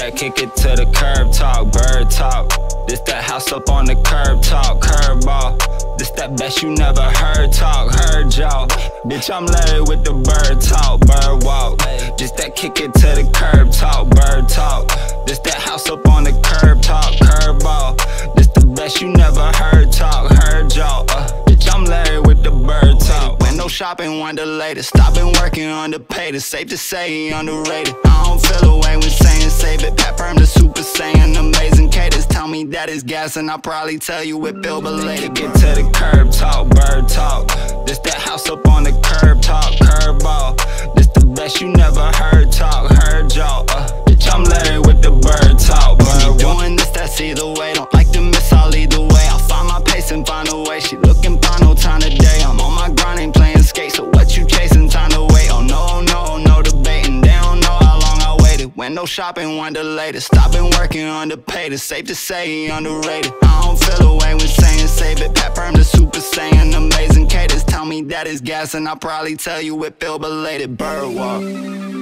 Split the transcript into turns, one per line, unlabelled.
that kick it to the curb talk, bird talk. This that house up on the curb talk, curveball. This that best you never heard talk, heard y'all. Bitch, I'm Larry with the bird talk, bird walk. Just that kick it to the curb talk, bird talk. This that house up on the curb talk, curveball. This the best you never heard talk, heard y'all. Bitch, I'm Larry with the bird talk. Window shopping, one the latest. Stop been working underpaid. It's safe to say he underrated. I don't feel away when saying save it. Pat Perm the super saiyan, amazing cadence. Tell me that it's gas and I'll probably tell you it feel belated. Get to the curb talk, bird talk. This that house up on the curb talk, curveball. This the best you never heard talk, heard y'all. Bitch, I'm Larry with the bird talk, bird doing this, that's either way. Don't like to miss, I'll either way. I'll find my pace and find a way. She looking fine, no time today. I'm on my grind, ain't playing skate. So what you chasing, time to wait. Oh no, no, no debating. They don't know how long I waited. Window shopping, one the latest. Stop been working underpaid. It's safe to say he underrated. I don't feel away when saying save it. Pat Perm the super saiyan, amazing cadence. Tell me that it's gas and I'll probably tell you it feel belated. Bird walk.